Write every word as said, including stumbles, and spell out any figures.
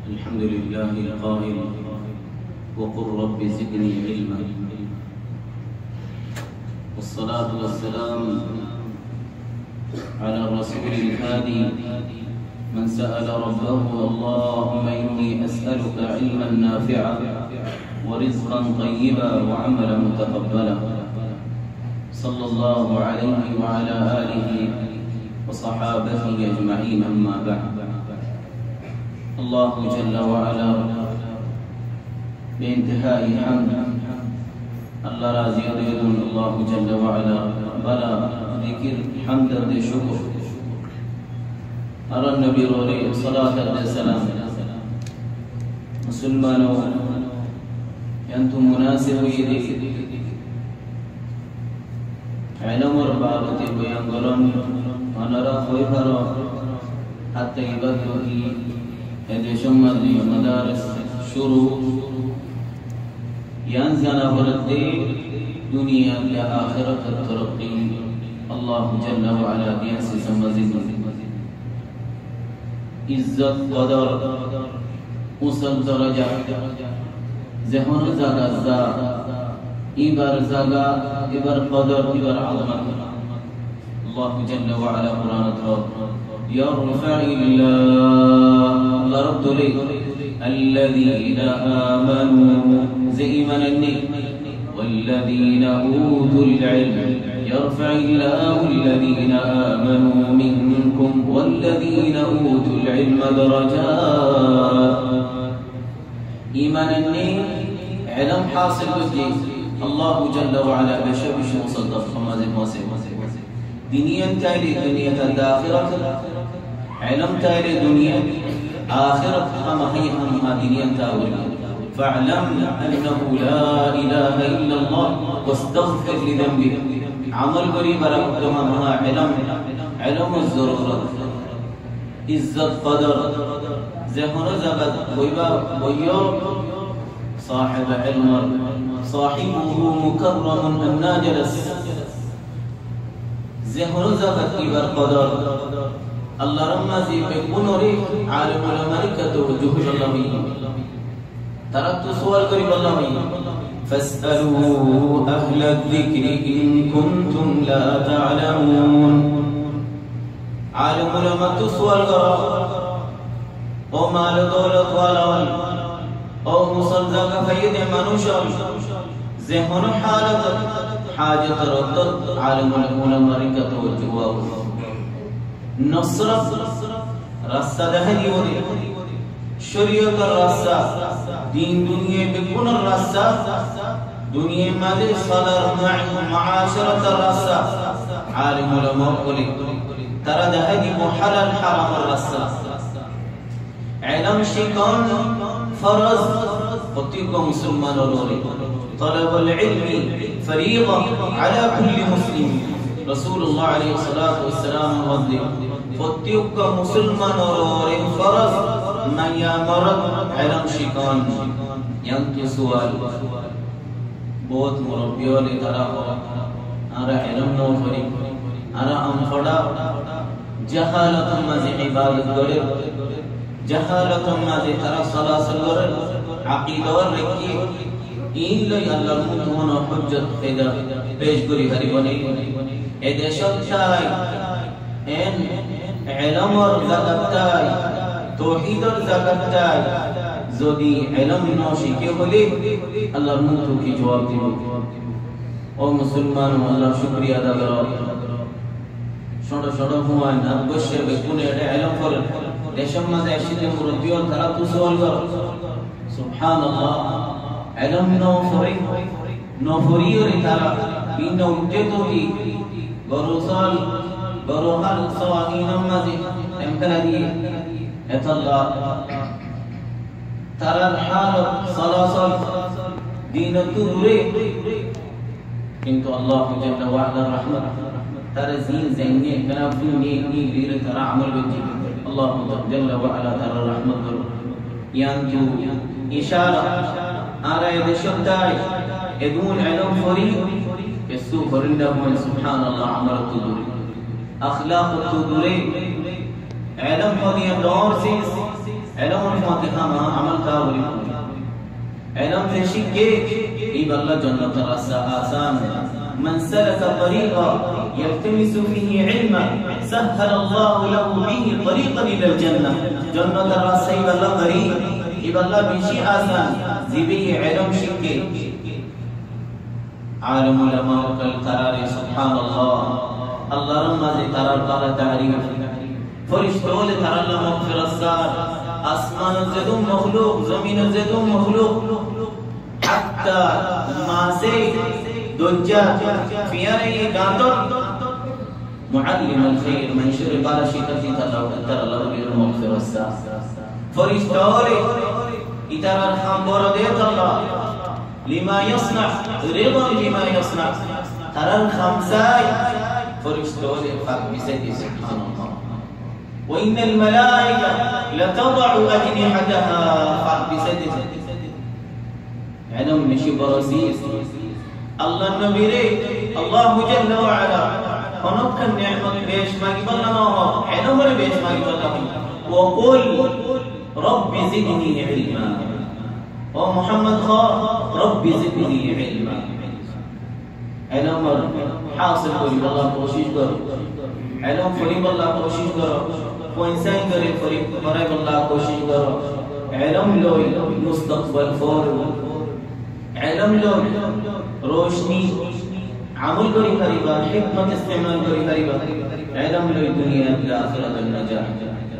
الحمد لله القائل وقل رب زدني علما، والصلاة والسلام على الرسول الهادي من سأل ربه اللهم إني أسألك علما نافعا ورزقا طيبا وعملا متقبلا، صلى الله عليه وعلى آله وصحابته أجمعين. أما بعد، الله جل وعلا بانتهاء حمد الله راضي يريدون الله جل وعلا بلا ذكر حمد شكر على النبي عليه الصلاة والسلام. مسلمانو أنتم مناسب يدي علم ربابة بيان قرن ونرى خويفر حتى يبدو هدشم مدارس شروع ينزل بردي دنيا لآخرة الترقي. الله جل وعلا بينسي سمزيد عزت قدر وصل درجة زهون زاغا زا إبر زاغا إبر قدر إبر عظمة. الله جل وعلا قرآن تراب يرفع الله رب لي الذين آمنوا زي منني والذين أوتوا العلم، يرفع الله الذين آمنوا منكم والذين أوتوا العلم درجات. إيمانني علم حاصل بدي الله جل وعلا بشبش مصدق خمازي موسي دنيا تالي دنيا الآخرة، علم تالي دنيا آخرة أما هي أما دنيا تاولي. فاعلم أنه لا إله إلا الله واستغفر لذنبك. عمل قريب ربما مها علم علم الضرورة عزت قدر زهر زبد ويبا ويو صاحب علم صاحبه مكرم أن جلس زهر زبد إبر قدر الله رمزي بكونوري عالم الملكة وجهه الله تركت سؤال قريب الله فاسألوا أهل الذكر إن كنتم لا تعلمون. عالم علماء سؤال قرأ أو مال دولة والأول أو مصدق فيد منوشا زهن حالة حاجة ردت عالم العلماء كتوجهوا نصر رصة دهني ودي شريعة الرصة دين دنيا بكون الرصة دنيا مالي صدر معاشرة الرصة. عالم العلماء قولي ترى دهني محلل حرام الرصة. علم شيطان فرض قطيق مسلمان الوري. طلب العلم فريضة على كل مسلم. رسول الله عليه الصلاة والسلام وضي قطيق مسلمان الوري فرض ما يامرد علم شيطان ينكي سؤال बहुत मुरब्बियों ने करा हो आरा इल्म नो फरी आरा हम फड़ा जहालत मज़े इबादत करे जहालत मज़े तरा सलासल करे अक़ीदा और रखी इन ले अल्लाह मुतमन हुज्जत पैदा पेश करी हरी बनी ए देशत चाय इन इल्म और ज़कात चाय तौहीद और ज़कात चाय जोदी इल्म नो शिके होली अल्लाह मुतु की जवाब दी ओ मुसलमान अल्लाह शुक्रिया अदा करो छोड़ो छोड़ो हुआ ना बशे बेकुने एडे इल्म फल देशम में ऐसे मुरब्बियों तरह तू सवाल करो सुभान अल्लाह इल्म नो फरी नो फरी और इतारा बिना उठे तो ही बरोसाल बरोहाल सवाहीन मज़े एमकना दिए एतल्ला ترى الحال صلاصل دين الدوري كنت الله جل وعلا الرحمة ترى زين زيني كلام دوني نيل ترى عمل بجي الله جل وعلا ترى الرحمة يانجو إشارة أرى يد شداي يدون علم فريق كسو فرنده من سبحان الله عمل الدوري أخلاق الدوري علم هذه الدور سيس علم الفاتحة ما عمل كاولي علم تشكي إبا الله جنة رسا آسان من سلك طريقا يلتمس فيه علما سهل الله له به طريقا إلى الجنة جنة رسا إبا الله طريق إبا الله بشي آسان زبي علم شكي عالم علماء القرار سبحان الله الله رمضي قرار قال تعريف فرشتول ترى الله مغفر السار آسمان زدوم مخلوق زمين زدوم مخلوق حتى ما سي دجاج في أي قاتل معلم الخير من شر قال شيكتي ترى الله مغفر السار فرشتول ترى الخمبر ديت الله لما يصنع رضا لما يصنع ترى الخمساي فرشتول خلق بسيد سبحان الله وإن الملائكة لتضع أجنحتها خلق بسيد علم نشي برسيس الله النبي الله جل وعلا هناك النعمة بيش ما قبلنا ما علم بيش ما قبلنا وقل رب زدني علما ومحمد خار رب زدني علما علم حاصل قولي والله کوشش کرو علم فری والله کوشش کرو کو انسان کرے فری فرے والله کوشش کرو علم لو مستقبل فور علم لو روشنی عمل کری قریبا حکمت استعمال کری قریبا علم لو دنیا و آخرت النجاح